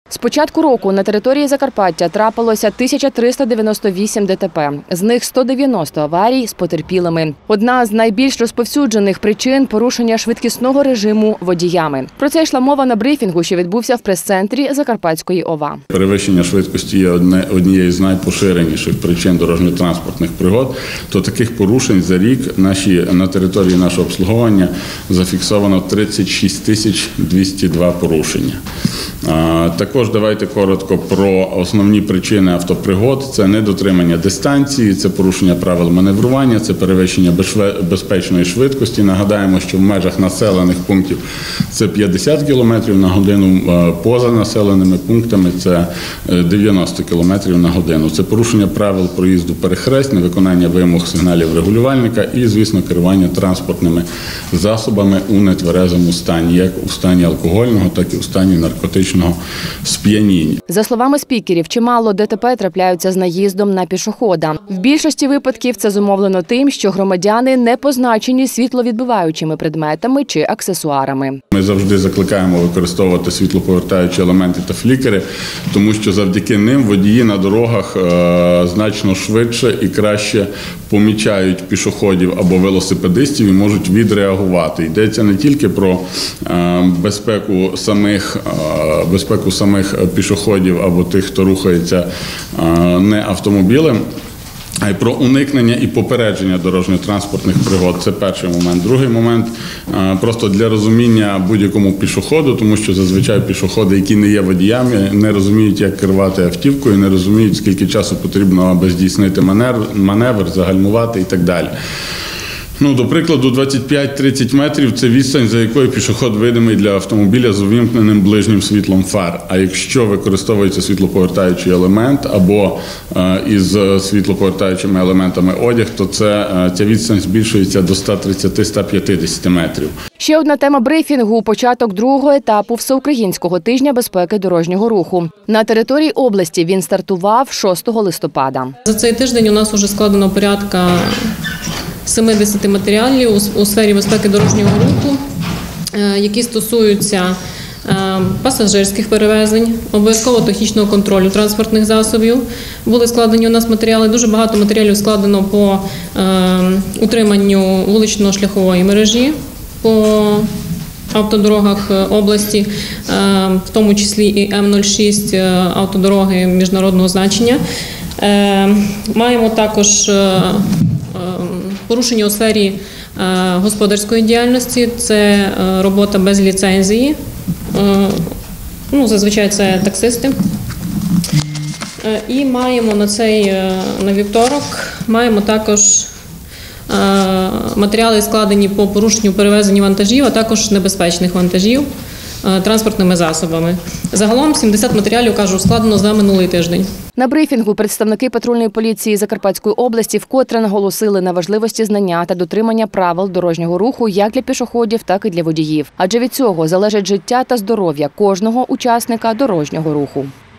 З початку року на території Закарпаття трапилося 1398 ДТП, з них 190 аварій з потерпілими. Одна з найбільш розповсюджених причин – порушення швидкісного режиму водіями. Про це йшла мова на брифінгу, що відбувся в прес-центрі Закарпатської ОВА. Перевищення швидкості є однією з найпоширеніших причин дорожньо-транспортних пригод. То таких порушень за рік на території нашого обслуговування зафіксовано 36 202 порушення. Також давайте коротко про основні причини автопригод. Це недотримання дистанції, це порушення правил маневрування, це перевищення безпечної швидкості. Нагадаємо, що в межах населених пунктів це 50 км на годину, поза населеними пунктами це 90 км на годину. Це порушення правил проїзду перехресть, невиконання вимог сигналів регулювальника і, звісно, керування транспортними засобами у нетверезому стані, як у стані алкогольного, так і у стані наркотичного сп'яніння. За словами спікерів, чимало ДТП трапляються з наїздом на пішохода. В більшості випадків це зумовлено тим, що громадяни не позначені світловідбиваючими предметами чи аксесуарами. Ми завжди закликаємо використовувати світлоповертаючі елементи та флікери, тому що завдяки ним водії на дорогах значно швидше і краще помічають пішоходів або велосипедистів і можуть відреагувати. Йдеться не тільки про безпеку самих пішоходів або тих, хто рухається не автомобілем, а й про уникнення і попередження дорожньо-транспортних пригод. Це перший момент. Другий момент – просто для розуміння будь-якому пішоходу, тому що зазвичай пішоходи, які не є водіями, не розуміють, як керувати автівкою, не розуміють, скільки часу потрібно, аби здійснити маневр, загальмувати і так далі. До прикладу, 25-30 метрів – це відстань, за якою пішоход видимий для автомобіля з увімкненим ближнім світлом фар. А якщо використовується світлоповертаючий елемент або із світлоповертаючими елементами одяг, то ця відстань збільшується до 130-150 метрів. Ще одна тема брифінгу – початок другого етапу Всеукраїнського тижня безпеки дорожнього руху. На території області він стартував 6 листопада. За цей тиждень у нас вже складено порядка 70 матеріалів у сфері безпеки дорожнього руху, які стосуються пасажирських перевезень, обов'язково технічного контролю транспортних засобів. Були складені у нас матеріали, дуже багато матеріалів складено по утриманню вулично-шляхової мережі по автодорогах області, в тому числі і М-06 автодороги міжнародного значення. Маємо також порушення у сфері господарської діяльності, це робота без ліцензії, зазвичай це таксисти. І маємо на вівторок, маємо також матеріали складені по порушенню перевезення вантажів, а також небезпечних вантажів транспортними засобами. Загалом 70 матеріалів, складено за минулий тиждень. На брифінгу представники патрульної поліції Закарпатської області вкотре наголосили на важливості знання та дотримання правил дорожнього руху як для пішоходів, так і для водіїв. Адже від цього залежить життя та здоров'я кожного учасника дорожнього руху.